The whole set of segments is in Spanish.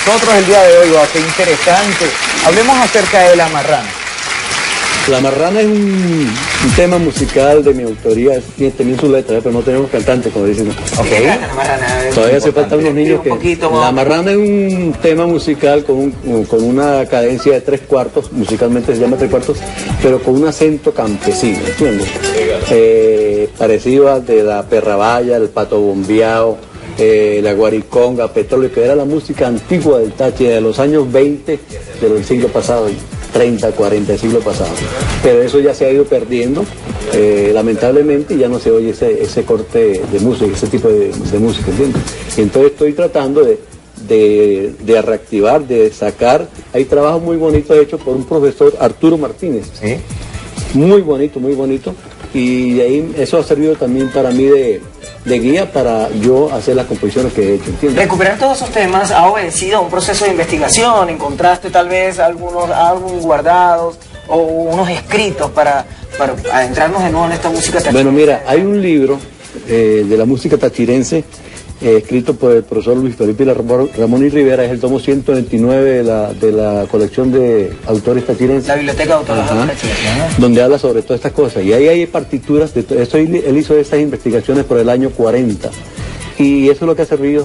nosotros el día de hoy. ¡Wow, qué interesante! Hablemos acerca de La Marrana. La Marrana es un tema musical de mi autoría, tiene también su letra, pero no tenemos cantante, como dicen. Okay. La Marrana, Todavía hace falta unos niños que... La Marrana es un tema musical con una cadencia de 3/4, musicalmente se llama 3/4, pero con un acento campesino, ¿entiendes? Parecido al de la perrabaya, el pato bombeado, la guariconga, petróleo, que era la música antigua del Táchira de los años 20 del siglo pasado. 30, 40 del siglo pasado, pero eso ya se ha ido perdiendo, lamentablemente, y ya no se oye ese corte de música, ese tipo de música, ¿entiendes? Y entonces estoy tratando de reactivar, de sacar, hay trabajos muy bonitos hechos por un profesor, Arturo Martínez, ¿sí? Muy bonito, y de ahí eso ha servido también para mí de guía para yo hacer las composiciones que he hecho, ¿entiendes? Recuperar todos esos temas ha obedecido a un proceso de investigación. ¿Encontraste tal vez algunos álbumes guardados o unos escritos para adentrarnos de nuevo en esta música tachirense? Bueno, mira, hay un libro de la música tachirense escrito por el profesor Luis Felipe Ramón y Rivera, es el tomo 129 de la colección de autores tachirenses. La biblioteca de autores tachirenses. Donde habla sobre todas estas cosas. Y ahí hay partituras, él hizo esas investigaciones por el año 40. Y eso es lo que ha servido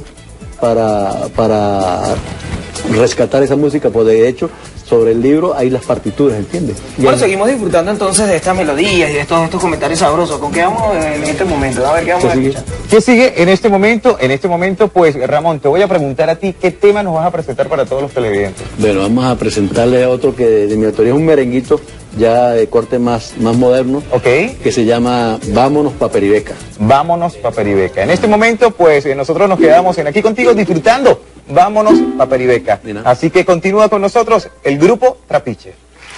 para rescatar esa música, pues de hecho, sobre el libro hay las partituras, ¿entiendes? Bueno, seguimos disfrutando entonces de estas melodías y de estos comentarios sabrosos. ¿Con qué vamos en este momento? A ver, ¿qué vamos a escuchar? ¿Qué sigue en este momento? En este momento, pues, Ramón, te voy a preguntar a ti, ¿qué tema nos vas a presentar para todos los televidentes? Bueno, vamos a presentarle otro que de mi autoría es un merenguito, ya de corte más moderno, que se llama Vámonos pa' Peribeca. Vámonos pa' Peribeca. En este momento, pues, nosotros nos quedamos aquí contigo disfrutando Vámonos pa' Peribeca. Así que continúa con nosotros el grupo Trapiche.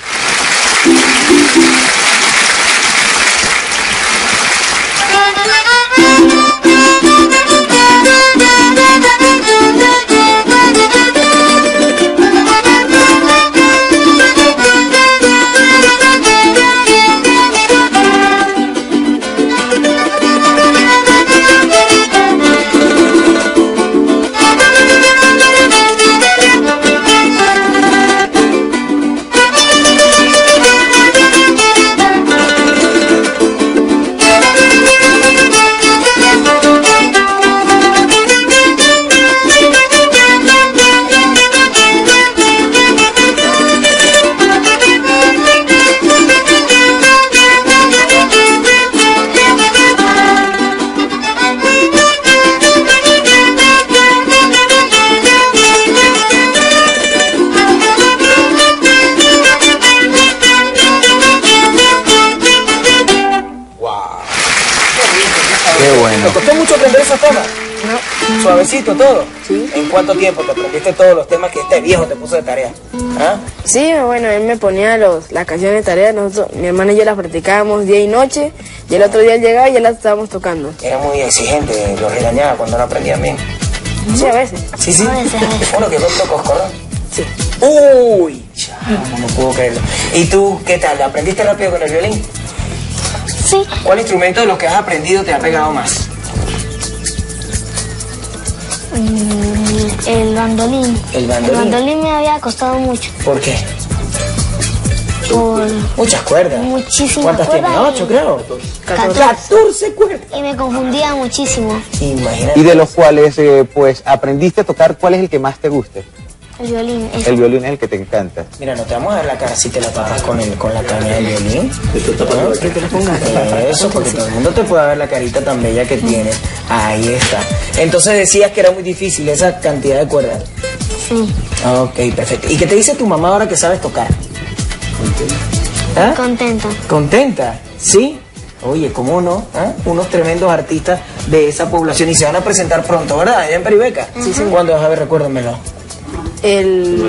¿Te costó mucho aprender esos temas? No. ¿Suavecito todo? Sí. ¿En cuánto tiempo te aprendiste todos los temas que este viejo te puso de tarea? ¿Ah? Sí, bueno, él me ponía las canciones de tarea, mi hermana y yo las practicábamos día y noche, y el otro día él llegaba y ya las estábamos tocando. Era muy exigente, lo regañaba cuando no aprendían bien. Sí, a veces. Sí, sí. Uno que dos tocos, ¿correcto? Sí. Uy, chamo, no puedo creerlo. ¿Y tú qué tal? ¿Aprendiste rápido con el violín? Sí. ¿Cuál instrumento de los que has aprendido te ha pegado más? El bandolín. ¿El bandolín? El bandolín me había costado mucho. ¿Por qué? Por Muchas cuerdas. muchísimas ¿Cuántas cuerdas. tiene? 8, creo. 14 cuerdas. Y me confundía muchísimo. Imagínate. Y de los cuales, pues, aprendiste a tocar, ¿cuál es el que más te guste? El violín. El violín es el que te encanta. Mira, no te vamos a ver la cara si te la tapas con la caña del violín. ¿Qué te la pongas? Eso, porque todo el mundo te puede ver la carita tan bella que tienes. Ahí está. Entonces decías que era muy difícil esa cantidad de cuerdas. Sí. Ok, perfecto. ¿Y qué te dice tu mamá ahora que sabes tocar? ¿Ah? Contenta. ¿Contenta? ¿Sí? Oye, ¿cómo no? ¿Ah? Unos tremendos artistas de esa población y se van a presentar pronto, ¿verdad? Allá en Peribeca. Sí, sí. ¿Cuándo vas a ver? Recuérdamelo. En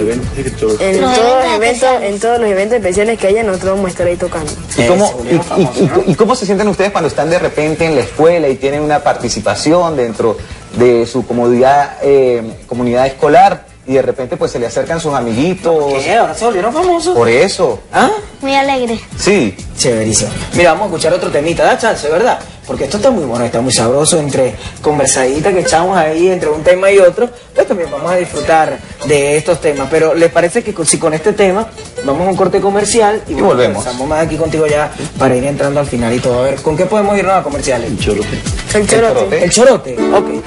todos los eventos especiales que haya, nosotros vamos a estar ahí tocando. ¿Y cómo se sienten ustedes cuando están de repente en la escuela y tienen una participación dentro de su comunidad escolar y de repente pues se le acercan sus amiguitos. ¿Qué? ¿Ahora se volvieron famosos? Por eso. ¿Ah? Muy alegre. Sí. Chéverísimo. Mira, vamos a escuchar otro temita, da chance, ¿verdad? Porque esto está muy bueno, está muy sabroso, entre conversadita que echamos ahí entre un tema y otro, pues también vamos a disfrutar de estos temas. Pero ¿les parece que si con este tema vamos a un corte comercial y volvemos? Estamos más aquí contigo ya para ir entrando al final y todo. A ver, ¿con qué podemos irnos a comerciales? El chorote. El chorote. El chorote, ok.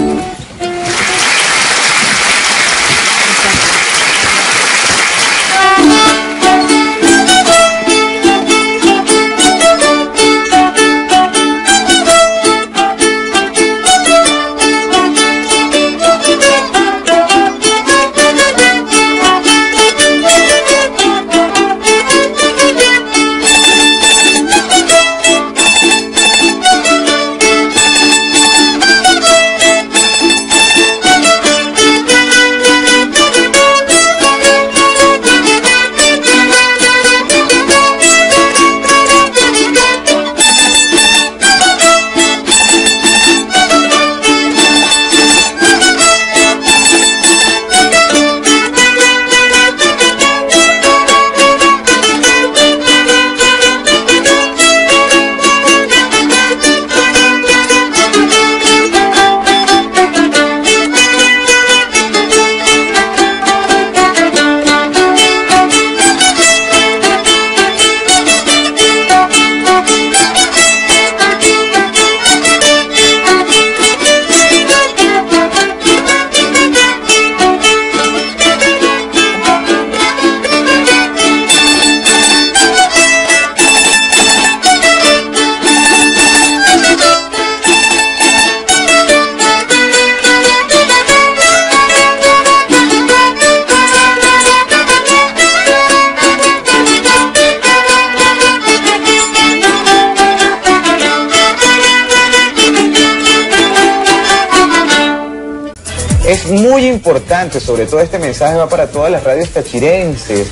Es muy importante, sobre todo este mensaje va para todas las radios tachirenses,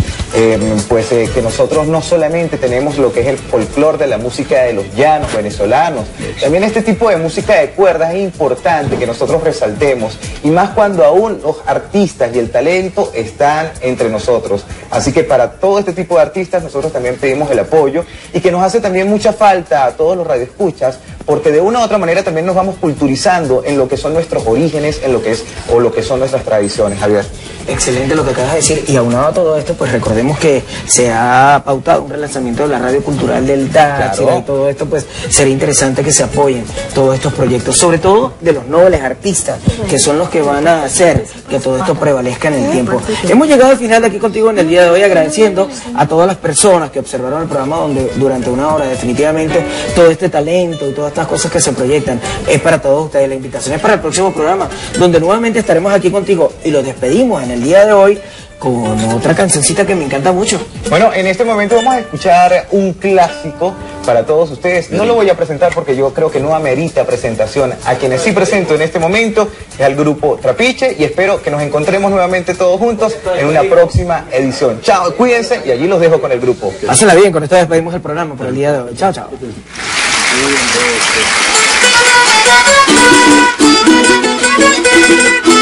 que nosotros no solamente tenemos lo que es el folclore de la música de los llanos venezolanos, también este tipo de música de cuerdas es importante que nosotros resaltemos, y más cuando aún los artistas y el talento están entre nosotros. Así que para todo este tipo de artistas nosotros también pedimos el apoyo, y que nos hace también mucha falta a todos los radioescuchas, porque de una u otra manera también nos vamos culturizando en lo que son nuestros orígenes, en lo que es o lo que son nuestras tradiciones, Javier. Excelente lo que acabas de decir, y aunado a todo esto, pues recordemos que se ha pautado un relanzamiento de la radio cultural del Táchira, claro. Y todo esto, pues sería interesante que se apoyen todos estos proyectos, sobre todo de los nobles artistas, que son los que van a hacer que todo esto prevalezca en el tiempo. Hemos llegado al final de Aquí Contigo en el día de hoy, agradeciendo a todas las personas que observaron el programa durante una hora. Definitivamente todo este talento y todas estas cosas que se proyectan es para todos ustedes. La invitación es para el próximo programa, donde nuevamente estaremos aquí contigo, y los despedimos en el día de hoy con otra cancioncita que me encanta mucho. Bueno, en este momento vamos a escuchar un clásico para todos ustedes. No lo voy a presentar porque yo creo que no amerita presentación. A quienes sí presento en este momento es al grupo Trapiche, y espero que nos encontremos nuevamente todos juntos en una próxima edición. Chao, cuídense, y allí los dejo con el grupo. Hácenla bien, con esto despedimos el programa por el día de hoy. Chao, chao. Thank you.